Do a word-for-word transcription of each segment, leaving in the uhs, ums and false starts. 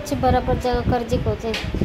अच्छे बराबर जगह कर जी को चाहिए।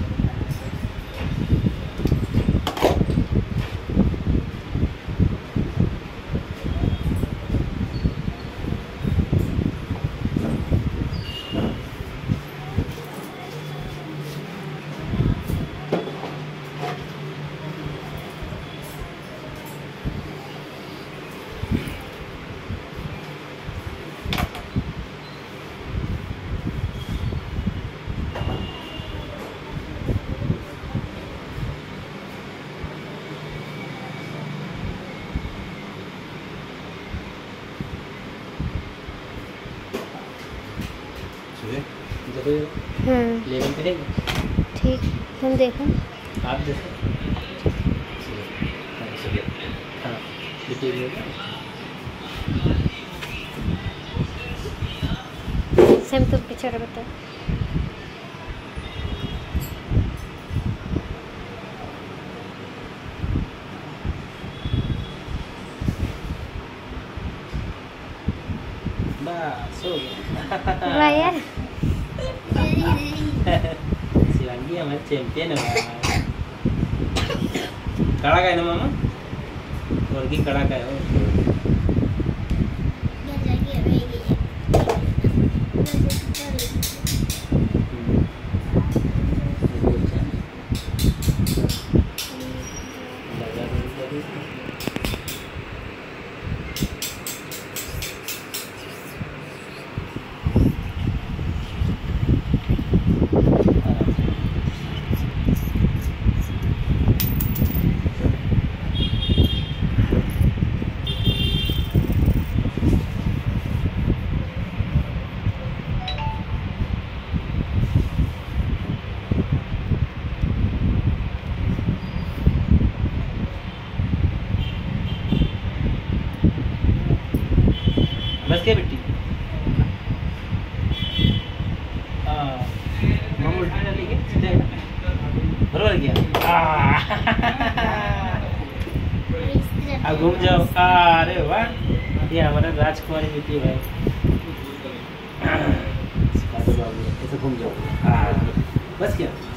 लेवल करेंगे। ठीक, हम देखो आप देखो। हाँ देखिए सेम तो पीछे बता। बस हो गया। वाह यार शिवांगी हमारे चैंपियन है। कड़ा का है ना मामा, और की कड़ा का है। बस क्या बेटी, मामा उल्टा डाली क्या सीधा बराबर किया। अब घूम जाओ। अरे वाह, ये हमारा राजकुमारी बेटी है भाई। ऐसे घूम जाओ। बस क्या।